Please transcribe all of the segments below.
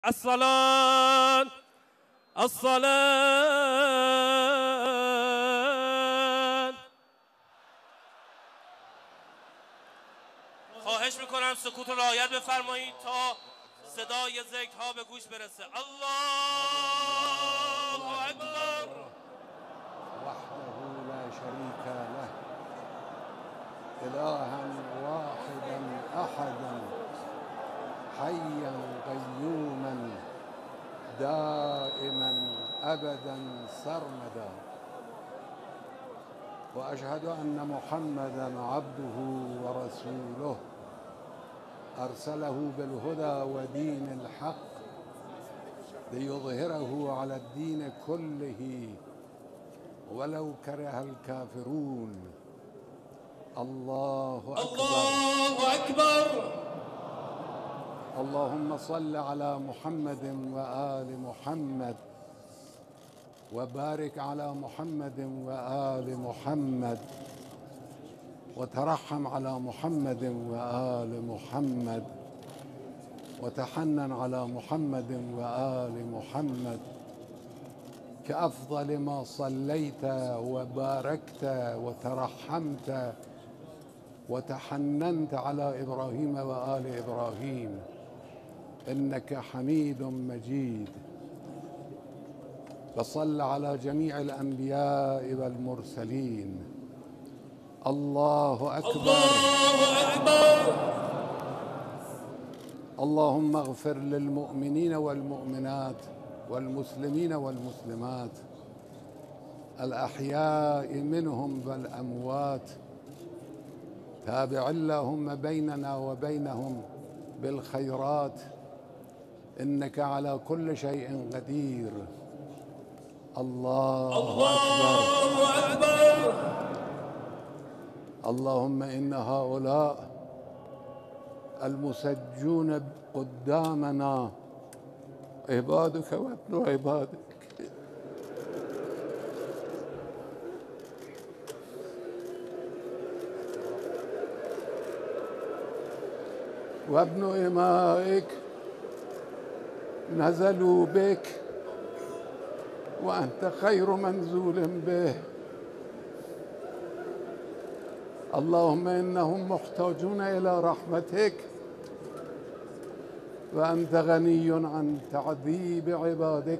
الصلاة الصلاة. خواهش میکنم سکوت رو رعایت بفرمایید تا صدای ذکرها به گوش برسه. الله اکبر. وحده لا شريك له إلها واحدا أحدا حيا قيوما دائما أبدا سرمدا وأشهد أن محمدا عبده ورسوله أرسله بالهدى ودين الحق ليظهره على الدين كله ولو كره الكافرون. الله أكبر. الله أكبر. اللهم صل على محمد وآل محمد وبارك على محمد وآل محمد وترحم على محمد وآل محمد وتحنن على محمد وآل محمد كأفضل ما صليت وباركت وترحمت وتحننت على إبراهيم وآل إبراهيم إنك حميد مجيد. وصل على جميع الأنبياء والمرسلين. الله أكبر. الله أكبر. اللهم اغفر للمؤمنين والمؤمنات والمسلمين والمسلمات الأحياء منهم والأموات. تابع اللهم بيننا وبينهم بالخيرات إنك على كل شيء قدير. الله أكبر. اللهم إن هؤلاء المسجون قدامنا عبادك وابن عبادك وابن إمائك نزلوا بك وأنت خير منزول به. اللهم إنهم محتاجون إلى رحمتك وأنت غني عن تعذيب عبادك.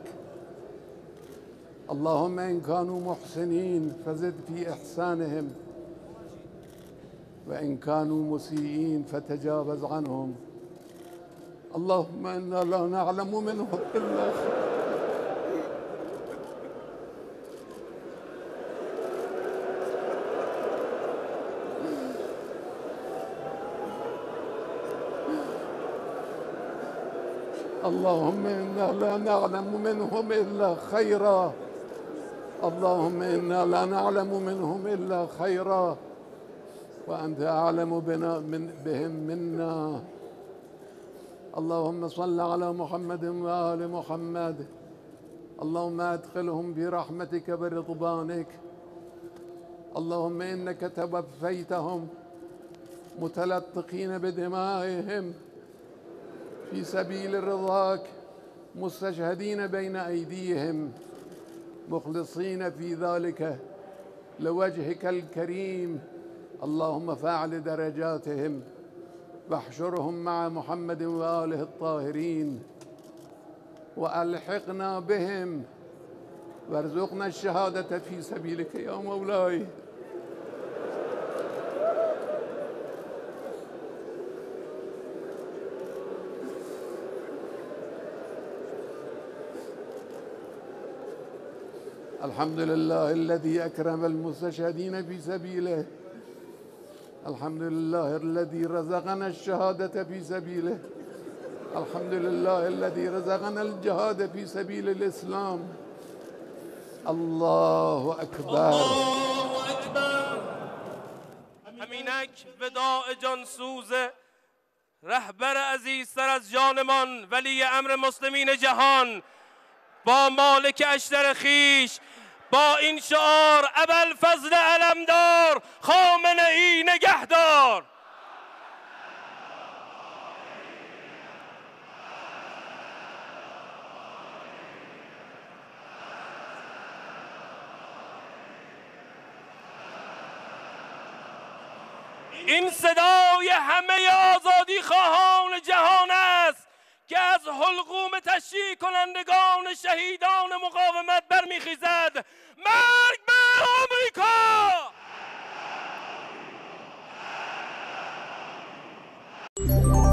اللهم إن كانوا محسنين فزد في إحسانهم وإن كانوا مسيئين فتجاوز عنهم. اللهم إنا لا نعلم منهم إلا خير. اللهم إنا لا نعلم منهم إلا خيرا. اللهم إنا لا نعلم منهم إلا خيرا وأنت أعلم بهم منا. اللهم صل على محمد وآل محمد. اللهم أدخلهم برحمتك برضوانك. اللهم إنك توفيتهم متلطخين بدمائهم في سبيل رضاك مستشهدين بين أيديهم مخلصين في ذلك لوجهك الكريم. اللهم فاعل درجاتهم واحشرهم مع محمد وآله الطاهرين وألحقنا بهم وارزقنا الشهادة في سبيلك يا مولاي. الحمد لله الذي أكرم المستشهدين في سبيله. الحمد لله الذي رزقنا الشهادة في سبيله. الحمد لله الذي رزقنا الجهاد في سبيل الإسلام. الله أكبر. الله أكبر. همینک وداع جانسوز رهبر عزیزتر از جانمان ولی امر مسلمین جهان با مالک اشتر خیش با این شعار ابوالفضل علمدار خامنه ای نگهدار. این صدای همه آزادی خواهان جهان است که از حلقوم تشییع کنندگان شهیدان مقاومت برمیخیزد. مرگ بر آمریکا!